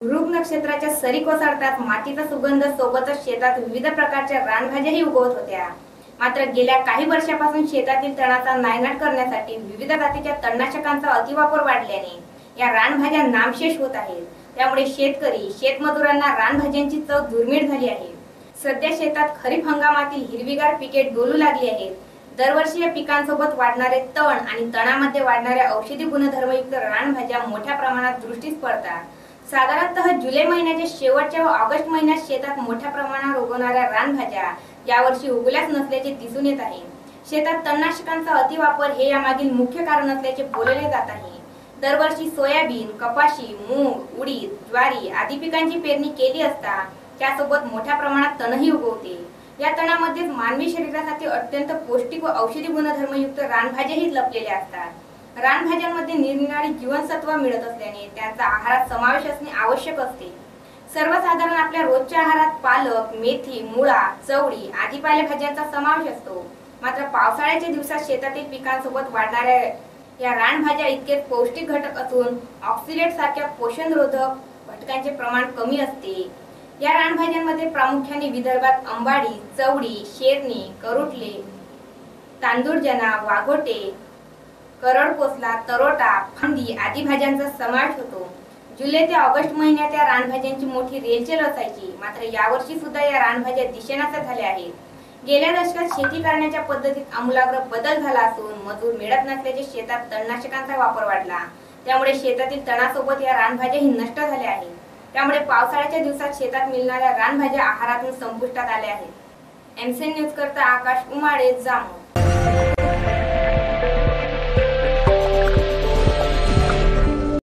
मृग नक्षत्राच्या सरी कोसळतात, मातीचा सुगंध सोबतच शेतात विविध प्रकारच्या रानभाज्याही उगवत होत्या। मात्र गेल्या काही वर्षापासून शेतातील तणाचा नायनाट करण्यासाठी विविध जातीच्या तणनाशकांचा अतिवापर वाढल्याने या रानभाज्या नामशेष होत आहेत। त्यामुळे शेतकरी शेतमजुरांना रानभाज्यांची चव दुर्मिळ झाली आहे। सध्या शेतात खरीप हंगामातील हिरवीगार पिके डोलू लागली आहेत। दरवर्षी या पिकांसोबत वाढणारे तण आणि तणामध्ये वाढणाऱ्या औषधी गुणधर्मयुक्त रानभाज्या मोठ्या प्रमाणात दृष्टीस पडतात। साधारणतः जुलै महिन्याच्या शेवटच्या व ऑगस्ट महिन्यात शेतात मोठ्या प्रमाणावर उगवणाऱ्या रानभाज्या यावर्षी उगवल्याच नसल्याचे दिसून येत आहे। शेतात तणनाशकांचा अतिवापर हे यामागील मुख्य कारण असल्याचे बोलले जात आहे। दरवर्षी सोयाबीन, कपाशी, मूग, उडीद, ज्वारी आदी पिकांची पेरणी केली असता त्यासोबत मोठ्या प्रमाणात तणही उगवते। या तणामध्ये मानवी शरीरासाठी अत्यंत पौष्टिक व औषधी गुणधर्मयुक्त रानभाज्याही लपलेल्या असतात। रानभाज्यांमध्ये निरनिराळी जीवनसत्व मिळत असल्याने त्यांचा आहारात समावेश असणे आवश्यक असते। सर्वसाधारण आपल्या रोजच्या आहारात पालक, मेथी, मुळा, चवळी आदी पालेभाज्यांचा समावेश असतो। मात्र पावसाळ्याच्या दिवसात शेतातील पिकांसोबत वाढणाऱ्या या रानभाज्या इतके पौष्टिक घटक असून ऑक्सिलेट सारख्या पोषणरोधक घटकांचे प्रमाण कमी असते। या रानभाज्यांमध्ये प्रामुख्याने विदर्भात अंबाडी, चवळी, शेरणी, करुटले, तांदूळजना, वाघोटे, करडकोसला, तरोटा, फांदी आदी भाज्यांचा समावेश होतो। जुलै ते ऑगस्ट महिन्यात या रानभाज्यांची मोठी रेलचेल असायची। मात्र यावर्षी सुद्धा या रानभाज्या दिसेनाशा झाल्या आहेत। गेल्या दशकात शेती करण्याच्या पद्धतीत आमूलाग्र बदल झाला असून मजूर मिळत नसल्याचे शेतात तणनाशकांचा वापर वाढला। त्यामुळे शेतातील तणासोबत या रानभाज्याही नष्ट झाल्या आहेत। त्यामुळे पावसाळ्याच्या दिवसात शेतात मिळणाऱ्या रानभाज्या आहारातून संपुष्टात आल्या आहेत। एमसीएन न्यूज करता आकाश उमाळे, जामोद।